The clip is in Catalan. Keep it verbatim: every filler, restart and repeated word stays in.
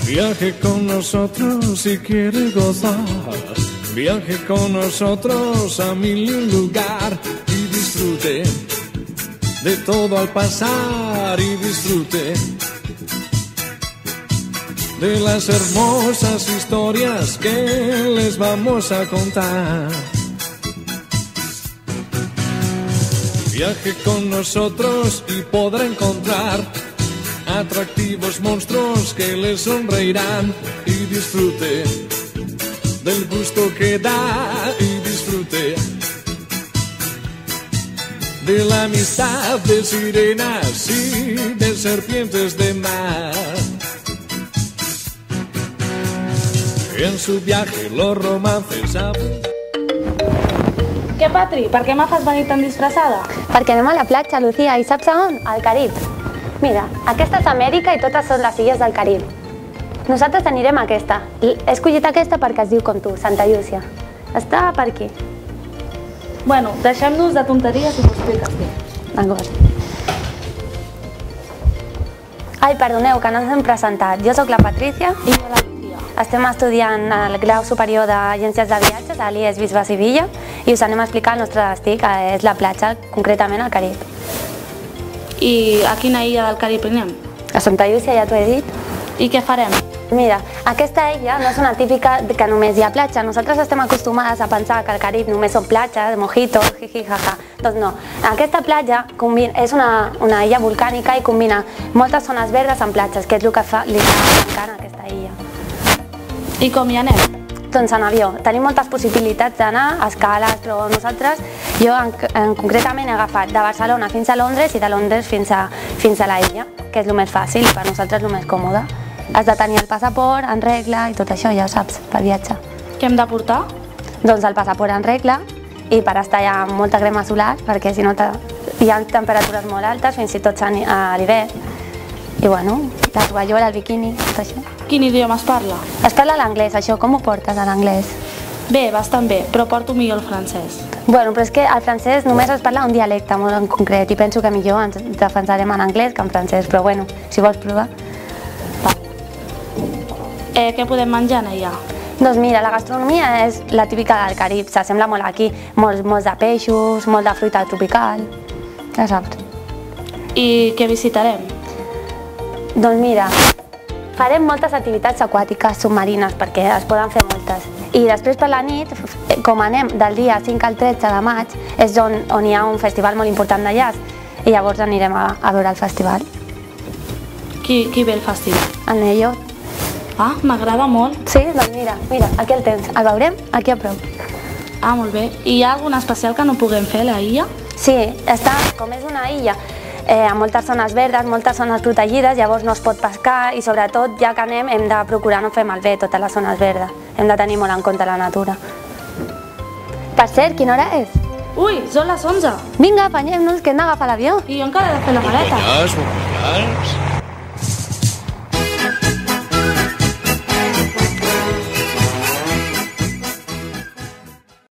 Viaje con nosotros si quiere gozar. Viaje con nosotros a mil lugar y disfrute de todo al pasar y disfrute de las hermosas historias que les vamos a contar. Viaje con nosotros y podrá encontrar atractivos monstruos que le sonreirán y disfrute del gusto que da y disfrute de la amistad de sirenas y de serpientes de mar. En su viaje los romances saben. Què, Patri? Per què me fas venir tan disfressada? Perquè anem a la platja, Lucía, i saps a on? Al Carib. Mira, aquesta és Amèrica i totes són les illes del Carib. Nosaltres anirem a aquesta. He escollit aquesta perquè es diu com tu, Santa Llúcia. Està per aquí. Bueno, deixem-nos de tonteries i m'ho expliques bé. D'acord. Ai, perdoneu, que no ens hem presentat. Jo sóc la Patrícia. I jo la Lucía. Estem estudiant el grau superior d'Agències de Viatges a l'I E S Bisbe Sevilla i us anem a explicar el nostre destí, que és la platja, concretament al Carib. I a quina illa del Carib anem? A Santa Llúcia, ja t'ho he dit. I què farem? Mira, aquesta illa no és una típica que només hi ha platja. Nosaltres estem acostumades a pensar que al Carib només són platges, mojitos, jiji, jaja. Doncs no. Aquesta platja és una, una illa volcànica i combina moltes zones verdes amb platges, que és el que fa, li fa encant a aquesta illa. I com hi anem? Doncs en avió. Tenim moltes possibilitats d'anar a escales, però nosaltres, jo en, en, concretament he agafat de Barcelona fins a Londres i de Londres fins a, fins a la illa, que és el més fàcil i per nosaltres el més còmode. Has de tenir el passaport en regla i tot això, ja ho saps, pel viatge. Què hem de portar? Doncs el passaport en regla i per estar allà amb molta crema solar, perquè si no hi ha temperatures molt altes, fins i tot a l'hivern. I bueno, la tovallola, el biquini, tot això. Quin idioma es parla? Es parla l'anglès, això, com ho portes, a l'anglès? Bé, bastant bé, però porto millor el francès. Bueno, però és que el francès només es parla un dialecte molt en concret i penso que millor ens defensarem en anglès que en francès, però bueno, si vols provar. Va. Eh, què podem menjar allà? Doncs mira, la gastronomia és la típica del Carib, s'assembla molt aquí, molts, molts de peixos, molt de fruita tropical, ja saps. I què visitarem? Doncs mira, farem moltes activitats aquàtiques submarines, perquè es poden fer moltes. I després per la nit, com anem del dia cinc al tretze de maig, és on, on hi ha un festival molt important de jazz, i llavors anirem a, a veure el festival. Qui, qui ve al festival? El Nello. Ah, m'agrada molt. Sí? Doncs mira, mira, aquí el tens. El veurem aquí a prop. Ah, molt bé. I hi ha algun especial que no puguem fer a la illa? Sí, està, com és una illa, eh, amb moltes zones verdes, moltes zones protegides, llavors no es pot pescar i sobretot, ja que anem, hem de procurar no fer malbé totes les zones verdes. Hem de tenir molt en compte la natura. Per cert, quina hora és? Ui, són les onze. Vinga, apanyem-nos, que hem d'agafar l'avió. I jo encara he de fer la maleta. Bombolles, bombolles.